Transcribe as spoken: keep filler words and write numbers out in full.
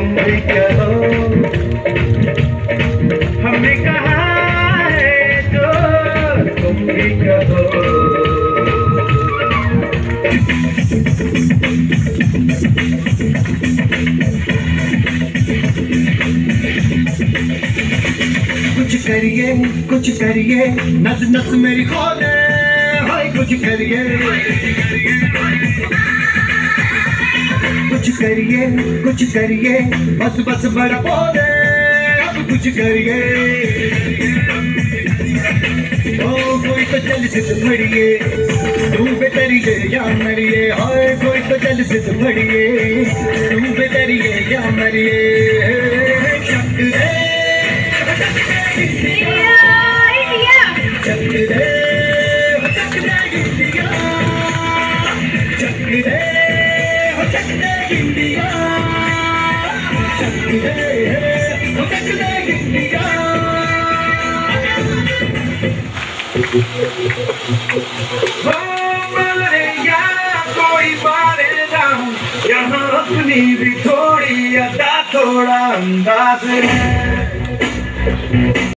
तुम भी कहो, हमने कहा है जो तुम भी कहो। कुछ करिए कुछ करिए नस नस मेरी खोले, हाय कुछ करिए कुछ करिए कुछ करिए बस बस बड़ा बोले, अब कुछ करिए। ओ कोई तो जल से मरिए, तुम बेतरिए या मरिए, हाय कोई तो जल से मरिए, तुम बेतरिए या मरिए। शक दे चक दे चक दे इंडिया, चक दे चक दे इंडिया, चक दे चक दे इंडिया। हो मरे या कोई मारे ना, यहाँ अपनी भी थोड़ी अदा थोड़ा अंदाज है।